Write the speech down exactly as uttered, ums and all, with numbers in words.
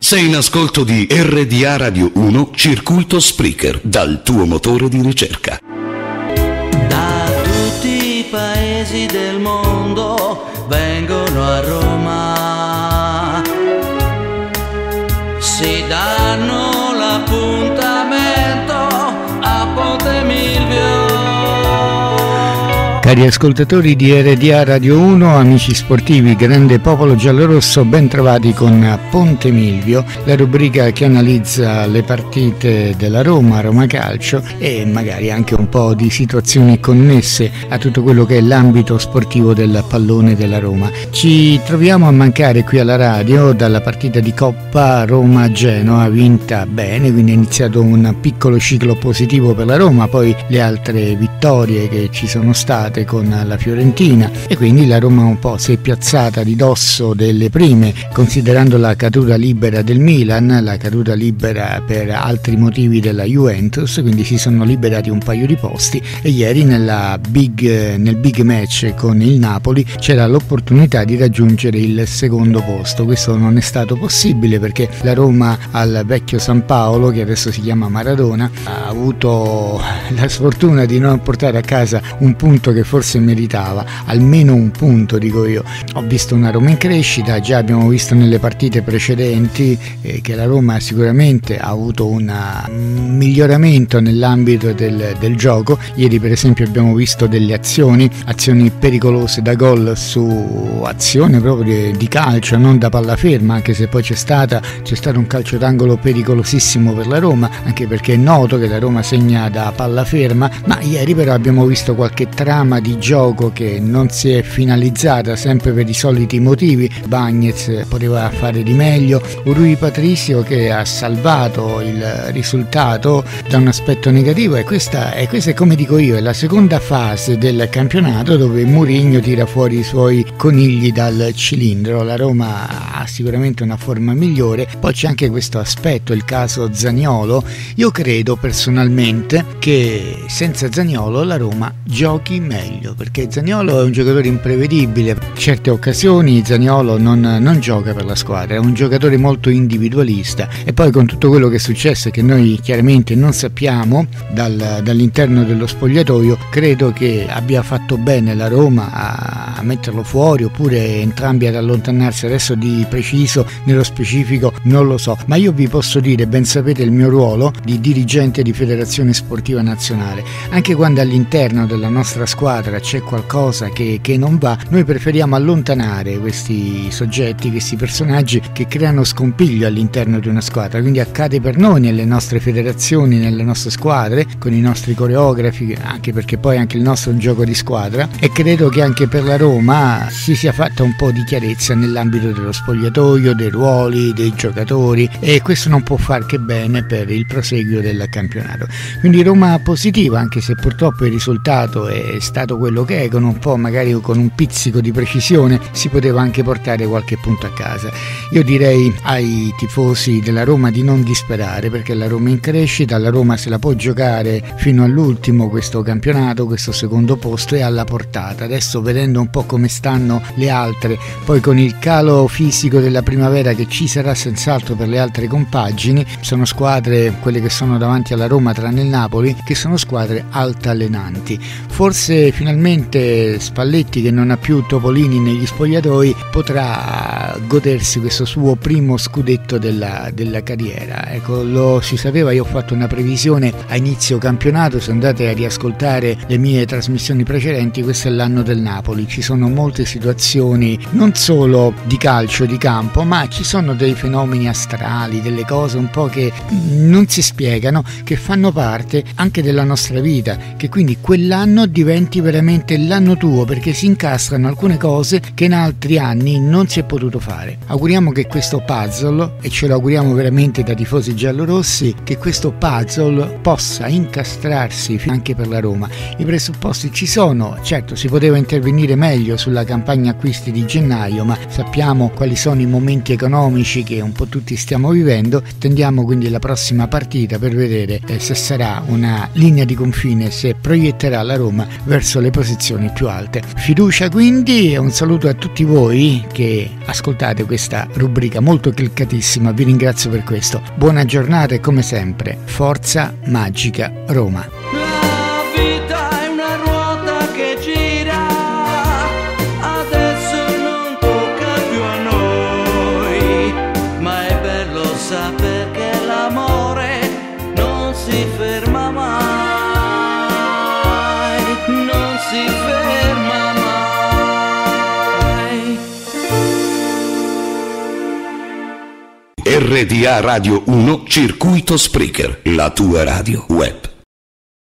Sei in ascolto di R D A Radio uno, Circuito Spreaker, dal tuo motore di ricerca. Da tutti i paesi del mondo vengono a Roma, si danno l'appuntamento a Ponte Milvio. Cari ascoltatori di R D A Radio uno, amici sportivi, grande popolo giallorosso, ben trovati con Ponte Milvio, la rubrica che analizza le partite della Roma, Roma Calcio e magari anche un po' di situazioni connesse a tutto quello che è l'ambito sportivo del pallone della Roma. Ci troviamo a mancare qui alla radio dalla partita di Coppa Roma-Genoa, vinta bene, quindi è iniziato un piccolo ciclo positivo per la Roma, poi le altre vittorie che ci sono state con la Fiorentina e quindi la Roma un po' si è piazzata di dosso delle prime, considerando la caduta libera del Milan, la caduta libera per altri motivi della Juventus, quindi si sono liberati un paio di posti e ieri nella big, nel big match con il Napoli c'era l'opportunità di raggiungere il secondo posto. Questo non è stato possibile perché la Roma al vecchio San Paolo, che adesso si chiama Maradona, ha avuto la sfortuna di non portare a casa un punto che forse meritava, almeno un punto dico io. Ho visto una Roma in crescita, già abbiamo visto nelle partite precedenti eh, che la Roma sicuramente ha avuto una, un miglioramento nell'ambito del, del gioco. Ieri per esempio abbiamo visto delle azioni, azioni pericolose da gol su azione proprio di, di calcio, non da palla ferma, anche se poi c'è stata c'è stato un calcio d'angolo pericolosissimo per la Roma, anche perché è noto che la Roma segna da palla ferma, ma ieri però abbiamo visto qualche trama di gioco che non si è finalizzata, sempre per i soliti motivi. Bagnez poteva fare di meglio, Rui Patricio che ha salvato il risultato da un aspetto negativo, e questa, e questa è, come dico io, è la seconda fase del campionato dove Mourinho tira fuori i suoi conigli dal cilindro. La Roma ha sicuramente una forma migliore, poi c'è anche questo aspetto, il caso Zaniolo. Io credo personalmente che senza Zaniolo la Roma giochi meglio, perché Zaniolo è un giocatore imprevedibile. In certe occasioni Zaniolo non, non gioca per la squadra, è un giocatore molto individualista, e poi con tutto quello che è successo e che noi chiaramente non sappiamo dal, dall'interno dello spogliatoio, credo che abbia fatto bene la Roma a, a metterlo fuori, oppure entrambi ad allontanarsi. Adesso di preciso nello specifico non lo so, ma io vi posso dire, ben sapete il mio ruolo di dirigente di Federazione Sportiva Nazionale. Anche quando all'interno della nostra squadra c'è qualcosa che, che non va, noi preferiamo allontanare questi soggetti, questi personaggi che creano scompiglio all'interno di una squadra. Quindi accade per noi nelle nostre federazioni, nelle nostre squadre, con i nostri coreografi, anche perché poi anche il nostro è un gioco di squadra, e credo che anche per la Roma si sia fatta un po' di chiarezza nell'ambito dello spogliatoio, dei ruoli, dei giocatori, e questo non può far che bene per il proseguio del campionato. Quindi Roma positiva, anche se purtroppo il risultato è stato quello che è, con un po' magari con un pizzico di precisione si poteva anche portare qualche punto a casa. Io direi ai tifosi della Roma di non disperare, perché la Roma è in crescita, la Roma se la può giocare fino all'ultimo questo campionato, questo secondo posto è alla portata. Adesso, vedendo un po' come stanno le altre, poi con il calo fisico della primavera che ci sarà senz'altro per le altre compagini, sono squadre, quelle che sono davanti alla Roma tranne il Napoli, che sono squadre altalenanti. Forse finalmente Spalletti, che non ha più Topolini negli spogliatoi, potrà godersi questo suo primo scudetto della, della carriera. Ecco, lo si sapeva, io ho fatto una previsione a inizio campionato, se andate a riascoltare le mie trasmissioni precedenti, questo è l'anno del Napoli. Ci sono molte situazioni non solo di calcio, di campo, ma ci sono dei fenomeni astrali, delle cose un po' che non si spiegano, che fanno parte anche della nostra vita, che quindi quell'anno diventi veramente l'anno tuo, perché si incastrano alcune cose che in altri anni non si è potuto fare. Auguriamo che questo puzzle, e ce lo auguriamo veramente da tifosi giallorossi, che questo puzzle possa incastrarsi anche per la Roma. I presupposti ci sono, certo si poteva intervenire meglio sulla campagna acquisti di gennaio, ma sappiamo quali sono i momenti economici che un po' tutti stiamo vivendo. Tendiamo quindi la prossima partita per vedere eh, se sarà una linea di confine, se proietterà la Roma verso verso le posizioni più alte. Fiducia quindi, e un saluto a tutti voi che ascoltate questa rubrica molto cliccatissima, vi ringrazio per questo. Buona giornata e come sempre, forza magica Roma. La vita è una ruota che gira, adesso non tocca più a noi, ma è bello sapere che l'amore non si ferma mai, non si ferma mai. R D A Radio uno Circuito Spreaker, la tua radio web.